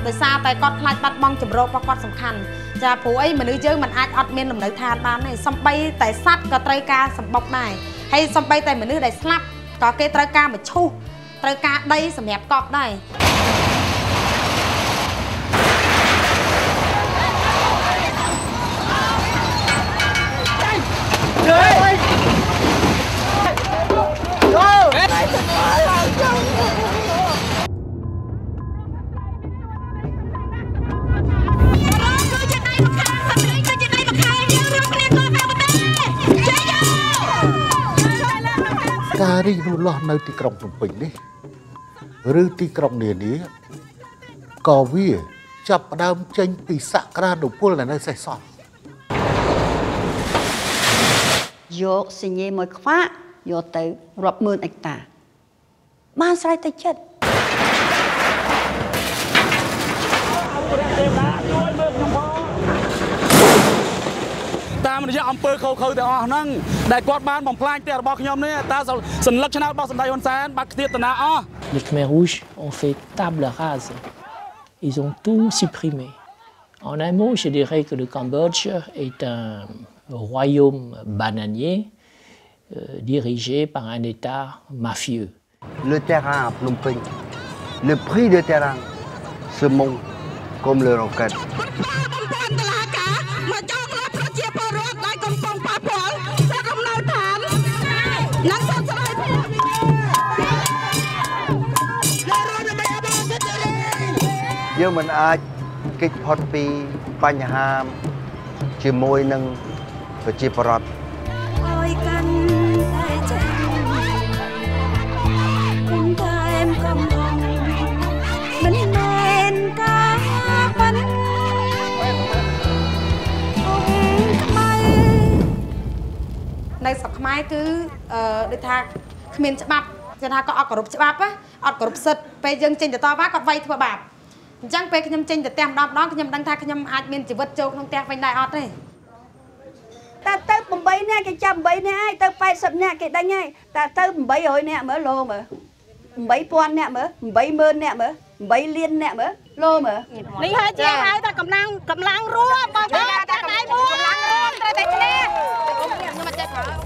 ដោយសារតែគាត់ខ្លាចបាត់បង់ចម្រោករបស់គាត់សំខាន់ចាព្រោះអីមនុស្សយើងមិនអាចអត់មានលំនៅឋានបានទេសំបីតែសត្វក៏ត្រូវការសម្បុកដែរហើយសំបីតែមនុស្សដែលស្លាប់ក៏គេត្រូវការមឈូសត្រូវការដីសម្រាប់កប់ដែរការរីករូតលាស់នៅទីក្រុងភ្នំពេញនេះឬទីក្រុងនានាក៏វាចាប់ផ្ដើមចេញពីសក្តានុពលដែលនៅសេសសល់យកសញ្ញេមួយខ្វាក់យកទៅរាប់ម៉ឺនហិកតាបានស្រ័យទៅចិត្តតាមរយៈអំពើខុសៗទាំងអស់ហ្នឹងដែលគាត់បានបំផ្លាញផ្ទះរបស់ខ្ញុំនេះតើសញ្ញាឆ្នោតរបស់សម្ដេចហ៊ុនសែនបាត់ខ្ទាតតាណាអស់ Les Khmers rouges ont fait table rase. Ils ont tout supprimé. En un mot, je dirais que le Cambodge est un royaume bananier dirigé par un État mafieux. Le terrain à Phnom Penh, le prix de terrain se monte comme le rocket. Nhưng mình ai kích hoạtពីបញ្ហាជាមួយនឹងប្រជាពលរដ្ឋឲ្យកាន់តែចាំគុំតែមកំងមិនមែនការប៉ាន់នៅស្រុកខ្មែរគឺដូចថាគ្មានច្បាប់គេថាក៏អត់គោរពច្បាប់អត់គោរពសិទ្ធិពេលយើងចេញទៅតវ៉ាគាត់វាយធ្វើបាបអញ្ចឹងពេលខ្ញុំចេញទៅផ្ទះម្ដងខ្ញុំដឹងថាខ្ញុំអាចមានជីវិតចូលក្នុងផ្ទះវិញដែរអត់ទេតែទៅ8នាក់គេចាប់8នាក់ហើយទៅ80នាក់គេដេញហើយតែទៅ800នាក់មើលលោមើល8000នាក់មើល80000នាក់មើល8លាននាក់មើលលោមើលនេះហើយជាហៅថាកម្លាំងរួមបងប្អូនតែដៃមួយកម្លាំងរួមត្រូវតែគ្នាខ្ញុំមិនចេះប្រើ